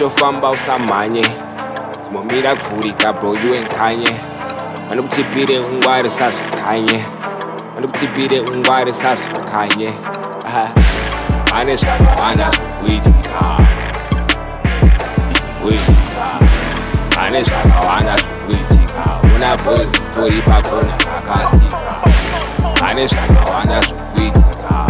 Uchofamba usamanye Chimomira kuvhurika bro you enkanye Vanokutipire ungwari sazvikanye Vanokutipire ungwari sazvikanye Ane zvakawanda zvikuitika Ane zvakawanda zvikuitika Una boy tori pakona akastika Ane zvakawanda zvikuitika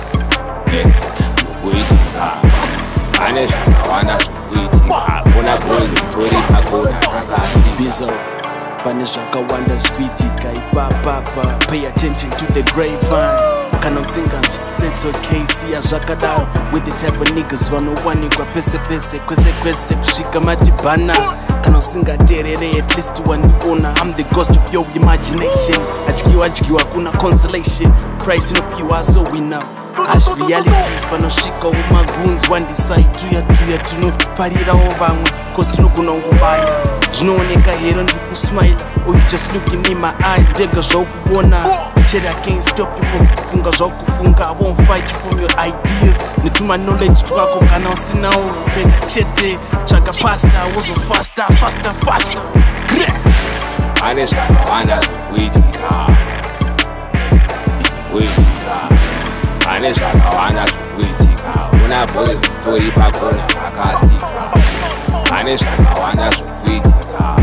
Ane zvakawanda zvikuitika Una boy tori pakona akastika Pane zvakawanda zvikuitika ipapapa. Pay attention to the grapevine. Kana usinga mfisetso case ya zvakadaro. With the type of niggas vanowanikwa pese pese kwese kwese kusvika madhibhana. Kana usinga terere at least waniona. I'm the ghost of your imagination. Adyiwa kuna consolation. Price inopiwa so we know. Ash realities panosvika umagunzi wandisai tuya tunoparirawo vamwe cause tinogona kungobaya zvinooneka hero ndikusmile or you just look in my eyes ndega zvaukuona chete I can't stop you from kufunga zvaukufunga I won't fight you from your ideas netuma knowledge twako kana usinawo peta chete tsvaga pasta wozo faster Ane zvakawanda zvikuitika Ane zvakawanda zvikuitika Una boy tori pakona akastika Ane zvakawanda zvikuitika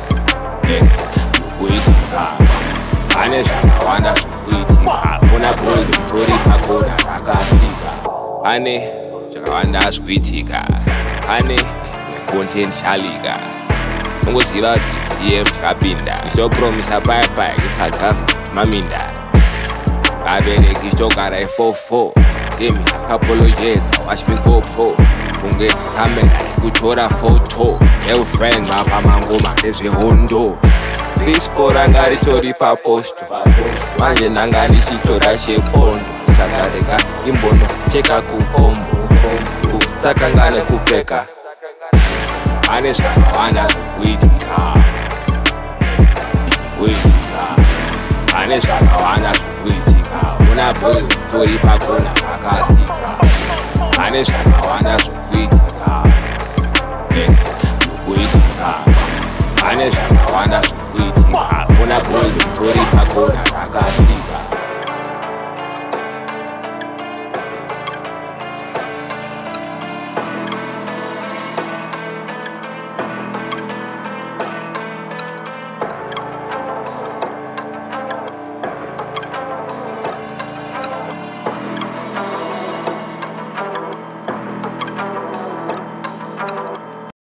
Ane zvakawanda zvikuitika Una boy tori pakona akastika Ane zvakawanda zvikuitika Ane content shalika Ungoziva kuti DM takapinda Ichopromisa paya isagafu maminda Abereki chogara 44 Demi apologize watch me go pro Kunge kamera kutora photo Girlfriend mapa mangoma ezvehondo Rispora ngari tori paposto Manje nanga nichitora shepondo Saka rega imbono cheka kupombo Saka ngane kupeka Ane zvakawanda zvikuitika Ane zvakawanda zvikuitika Una boy tori pakona akastika Ane zvakawanda zvikuitika Ane zvakawanda zvikuitika Una boy tori pakona akastika